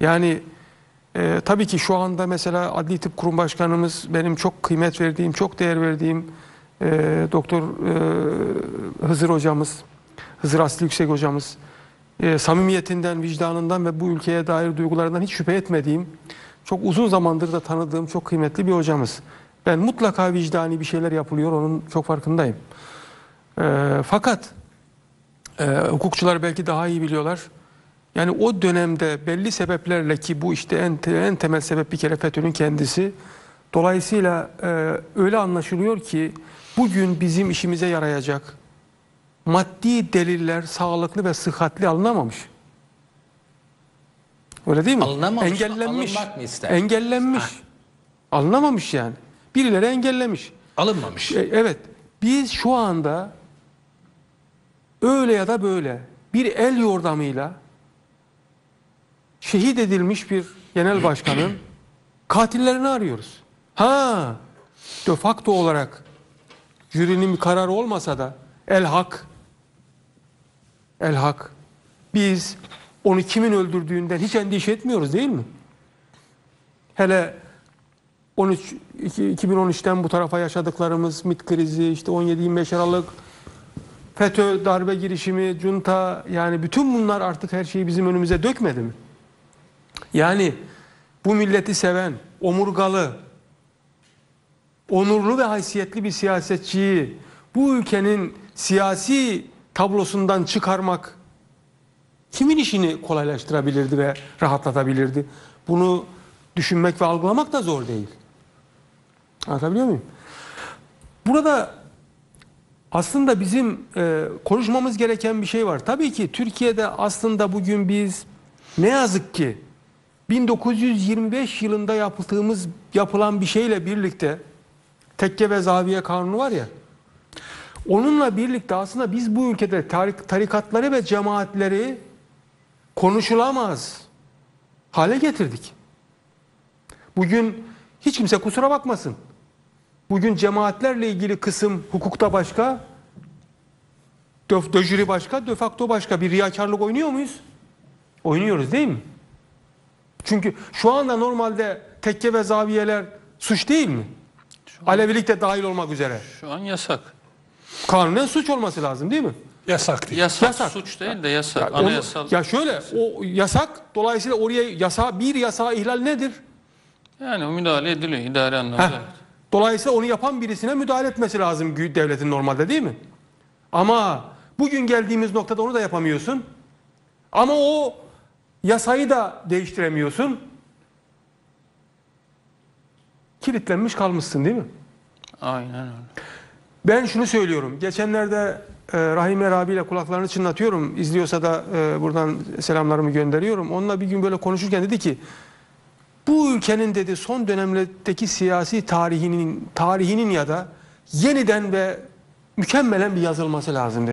Yani tabii ki şu anda mesela Adli Tıp Kurum Başkanımız, benim çok kıymet verdiğim, çok değer verdiğim Doktor Hızır hocamız, Hızır Aslı Yüksek hocamız, samimiyetinden, vicdanından ve bu ülkeye dair duygularından hiç şüphe etmediğim, çok uzun zamandır da tanıdığım çok kıymetli bir hocamız. Ben mutlaka vicdani bir şeyler yapılıyor, onun çok farkındayım. Fakat hukukçular belki daha iyi biliyorlar. Yani o dönemde belli sebeplerle, ki bu işte en temel sebep bir kere FETÖ'nün kendisi. Dolayısıyla öyle anlaşılıyor ki bugün bizim işimize yarayacak maddi deliller sağlıklı ve sıhhatli alınamamış. Öyle değil mi? Alınamamış Engellenmiş. mı? Alınmak mı ister? Engellenmiş. Alınamamış yani. Birileri engellemiş. Alınmamış. Evet. Biz şu anda öyle ya da böyle bir el yordamıyla şehit edilmiş bir genel başkanın katillerini arıyoruz. Ha, de facto olarak jürinin bir kararı olmasa da el hak, biz onu kimin öldürdüğünden hiç endişe etmiyoruz değil mi? Hele 2013'ten bu tarafa yaşadıklarımız, MİT krizi, işte 17-25 Aralık, FETÖ darbe girişimi, junta, yani bütün bunlar artık her şeyi bizim önümüze dökmedi mi? Yani bu milleti seven, omurgalı, onurlu ve haysiyetli bir siyasetçiyi bu ülkenin siyasi tablosundan çıkarmak kimin işini kolaylaştırabilirdi ve rahatlatabilirdi? Bunu düşünmek ve algılamak da zor değil. Anlatabiliyor muyum? Burada aslında bizim konuşmamız gereken bir şey var. Tabii ki Türkiye'de aslında bugün biz ne yazık ki 1925 yılında yapılan bir şeyle birlikte, tekke ve zaviye kanunu var ya, onunla birlikte aslında biz bu ülkede tarikatları ve cemaatleri konuşulamaz hale getirdik. Bugün hiç kimse kusura bakmasın. Bugün cemaatlerle ilgili kısım hukukta başka, de jure başka, de facto başka. Bir riyakarlık oynuyor muyuz? Oynuyoruz değil mi? Çünkü şu anda normalde tekke ve zaviyeler suç değil mi? Alevilik de dahil olmak üzere. Şu an yasak. Kanunen suç olması lazım değil mi? Yasak değil. Yasak. Suç değil de yasak. Ya, Anayasal. ya şöyle, o yasak, dolayısıyla oraya bir yasağı ihlal nedir? Yani müdahale ediliyor idari anlamda. Dolayısıyla onu yapan birisine müdahale etmesi lazım devletin normalde değil mi? Ama bugün geldiğimiz noktada onu da yapamıyorsun. Ama o yasayı da değiştiremiyorsun. Kilitlenmiş kalmışsın değil mi? Aynen öyle. Ben şunu söylüyorum. Geçenlerde Rahim Erabi ile kulaklarını çınlatıyorum. İzliyorsa da buradan selamlarımı gönderiyorum. Onunla bir gün böyle konuşurken dedi ki, bu ülkenin dedi son dönemlerdeki siyasi tarihinin ya da yeniden ve mükemmelen bir yazılması lazım dedi.